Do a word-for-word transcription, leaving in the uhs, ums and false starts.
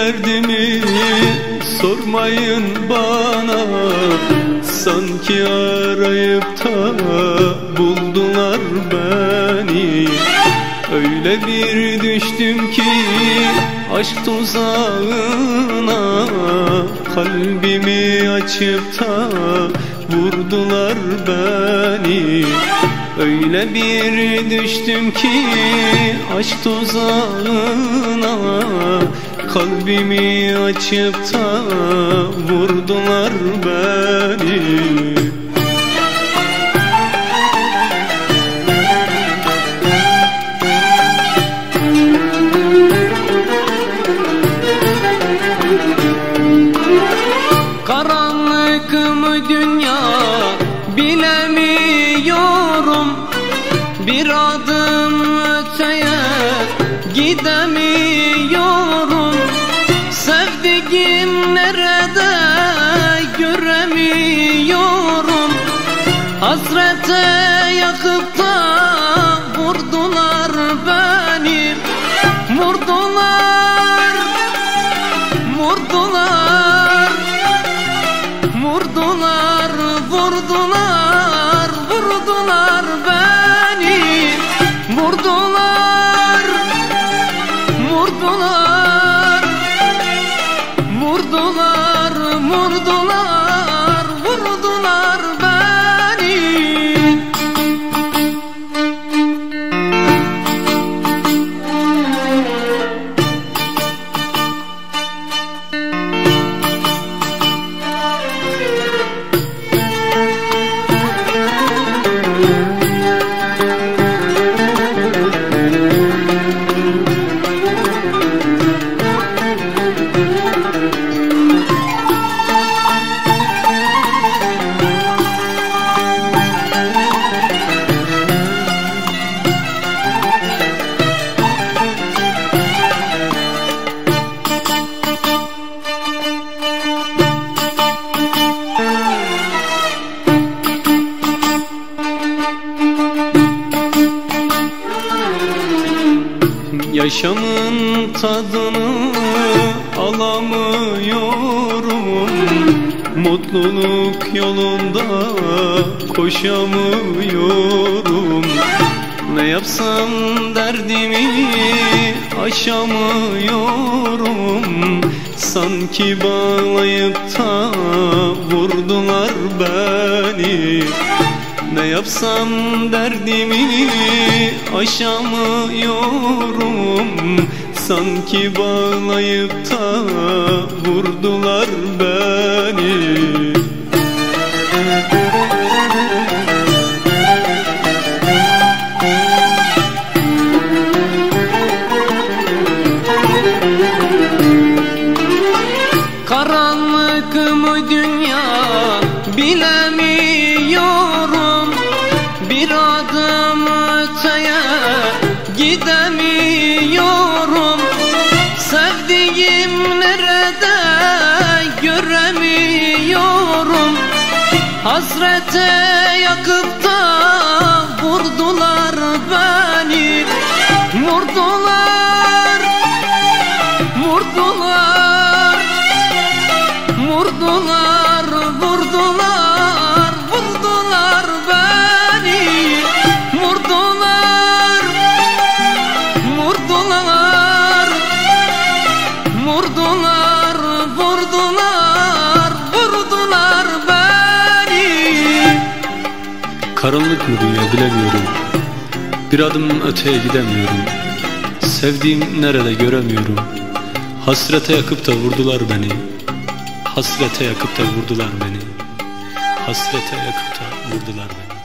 derdimi sormayın bana. Sanki arayıp da buldular beni. Öyle bir düştüm ki aşk tuzağına, kalbimi açıp da vurdular beni. Öyle bir düştüm ki aşk tuzağına, kalbimi açıp da vurdular beni. Karanlık mı dünya bilemiyorum, bir adım öteye gidemiyorum. Sevdiğim nerede göremiyorum. Hasrete yakıp da vurdular beni. Vurdular, vurdular, vurdular, vurdular, vurdular beni. Vurdular, vurdular, vurdular, vurdular, vurdular beni. Yaşamın tadını alamıyorum, mutluluk yolunda koşamıyorum. Ne yapsam derdimi aşamıyorum. Sanki bağlayıp da vurdular beni. Ne yapsam derdimi aşamıyorum. Sanki bağlayıp da vurdular beni. Karanlık mı dünya bilemiyorum, bir adım öteye gidemiyorum. Sevdiğim nerede göremiyorum. Hasrete yakıp da vurdular beni. Vurdular, vurdular, vurdular, vurdular, vurdular beni. Vurdular, vurdular, vurdular, vurdular, vurdular beni. Karanlık mı dünya bilemiyorum, bir adım öteye gidemiyorum. Sevdiğim nerede göremiyorum. Hasrete yakıp da vurdular beni. Hasrete yakıp da vurdular beni. Hasrete yakıp da vurdular beni.